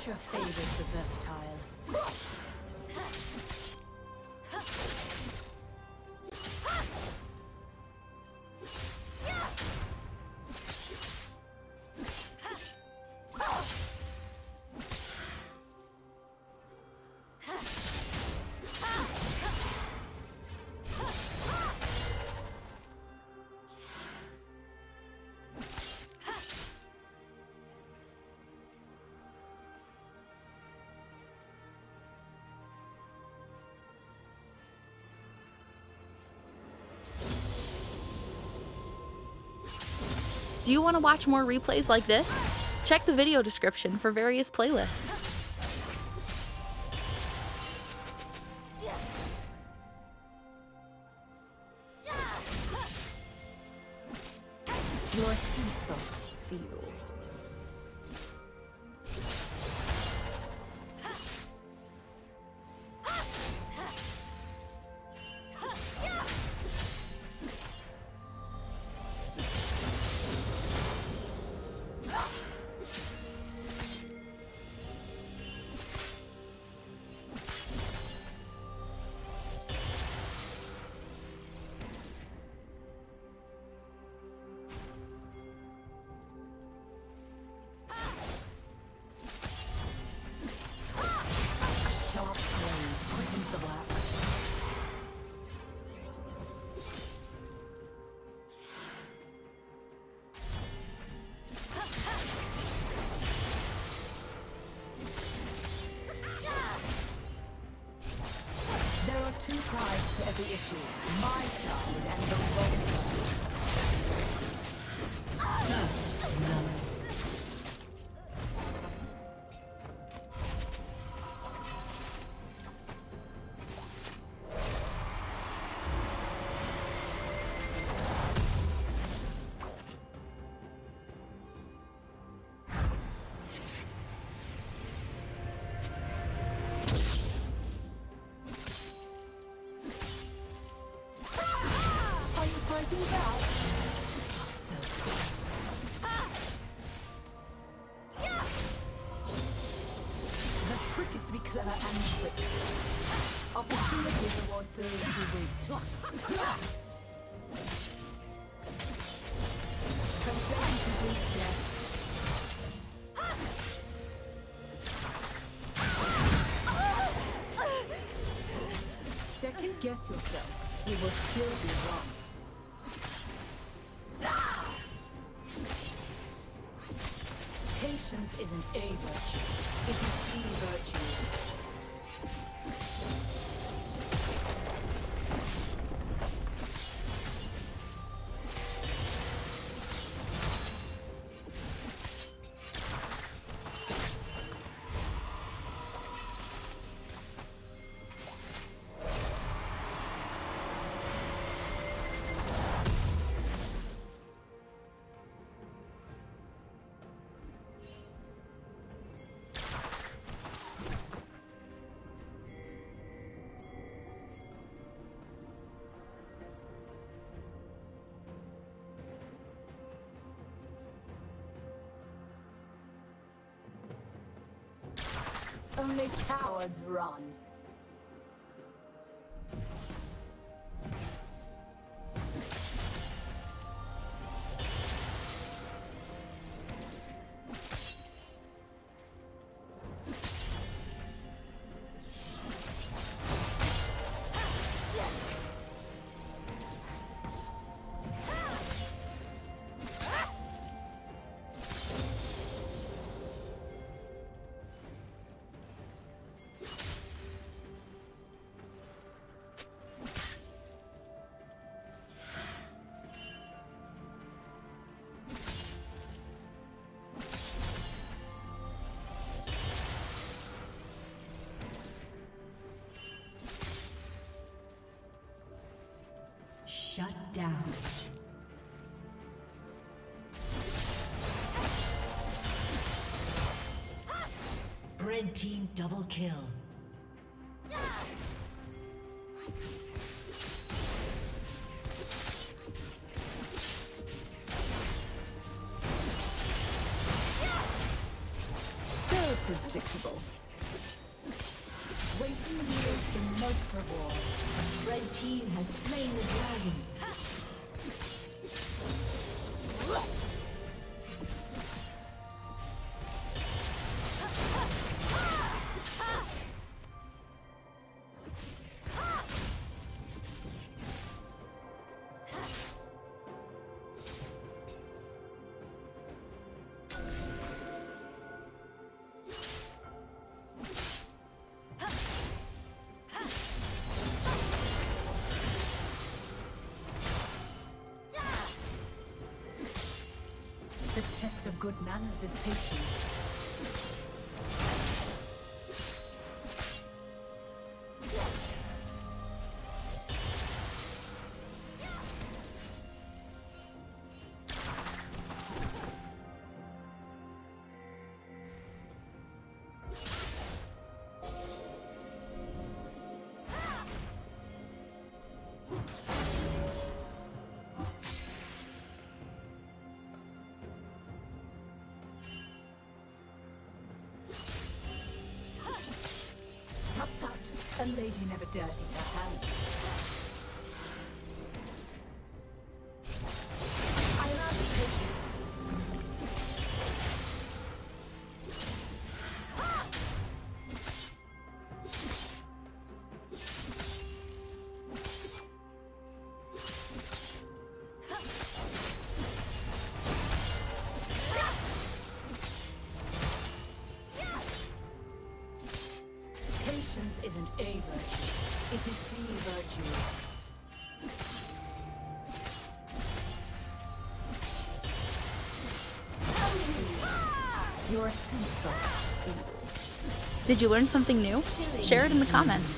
Nature favors the versatile. Do you want to watch more replays like this? Check the video description for various playlists. Your attempts are feeble. Two sides to every issue. My side and the wrong side. First, none. The trick is to be clever and quick. Opportunity rewards those who wait. Complacency brings death. Second guess yourself. You will still be wrong. Patience isn't a virtue, it is the virtue. Only cowards run. Shut down. Red team double kill. So predictable. Waiting yields the most reward. Red team has slain the dragon. The test of good manners is patience. A lady never dirties her hands. I love patience. Patience isn't a virtue, it is the virtue. Your attempts are feeble. Did you learn something new? Share it in the comments.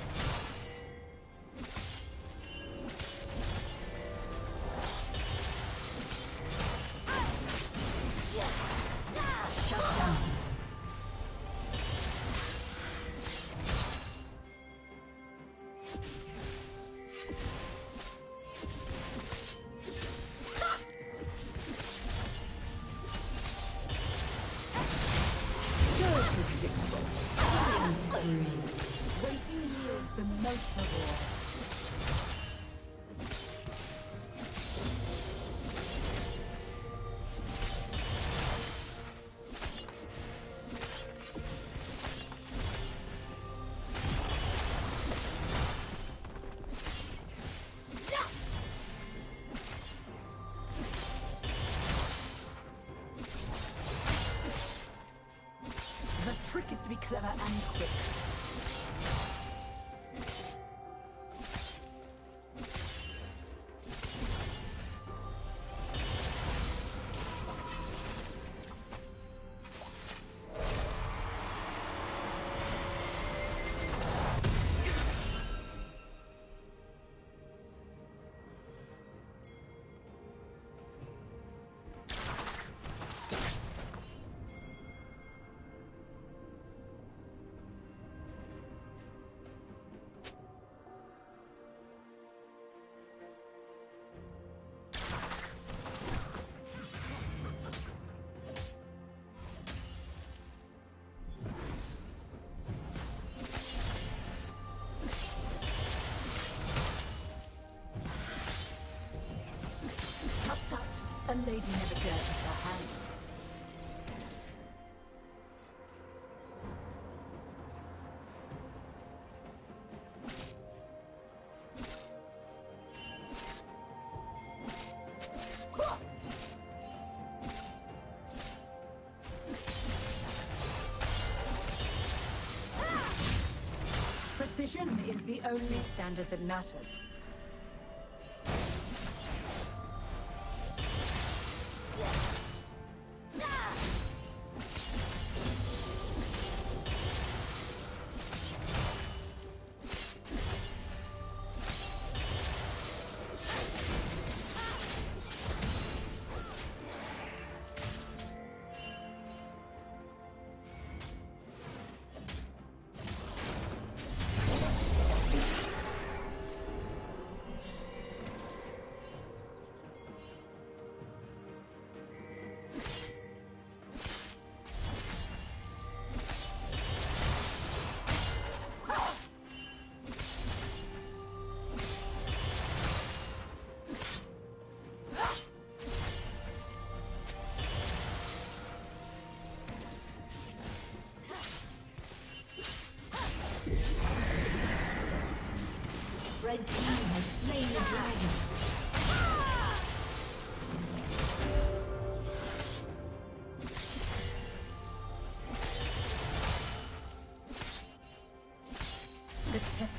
Waiting yields the most reward. The trick is to be clever and quick. A lady never dirties her hands. Precision is the only standard that matters.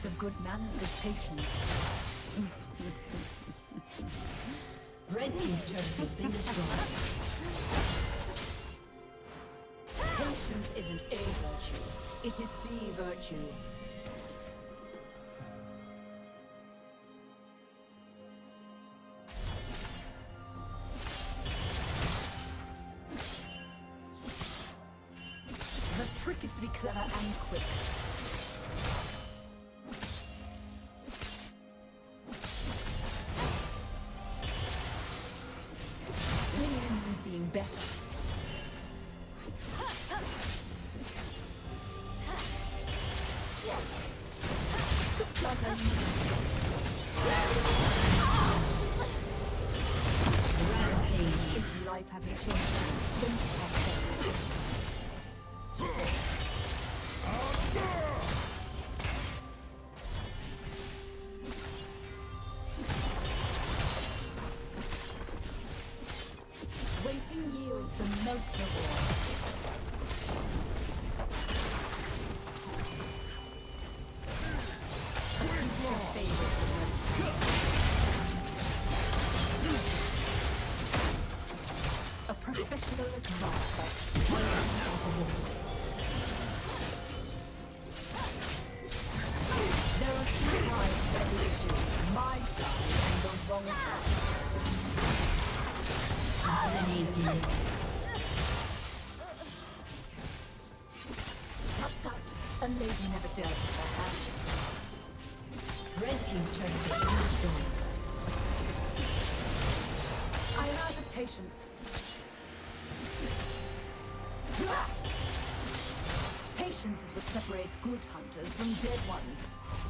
secret of good manners is patience. Red team's turret has been destroyed. Patience isn't a virtue, it is the virtue. The trick is to be clever and quick. Winning means being better. Looks like I Rampage. If life hasn't changed, then waiting yields the most reward. A professional is not unstoppable. There are two sides to every issue. My side and the wrong side. Dominating. Tut tut, a lady never dirties her hands. Red team's turret has been destroyed. I am out of patience. Patience is what separates good hunters from dead ones.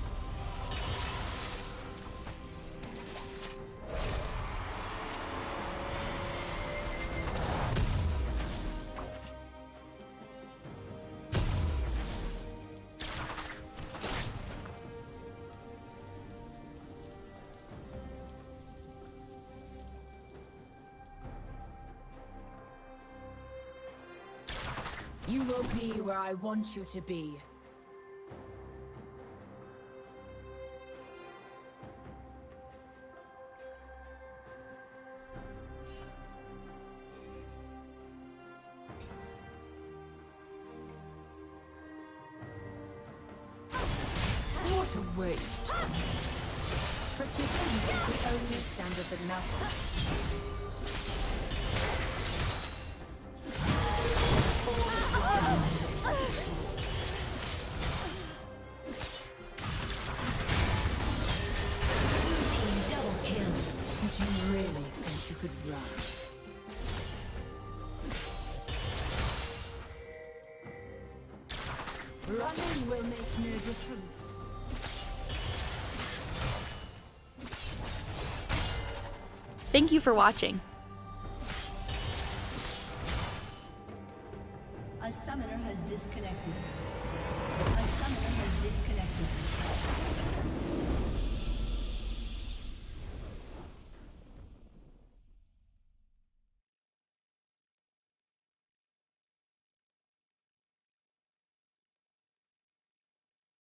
You will be where I want you to be. What a waste. Precision is the only standard that matters. Did you really think you could run? Running will make no difference. Thank you for watching. A summoner has disconnected. A summoner has disconnected.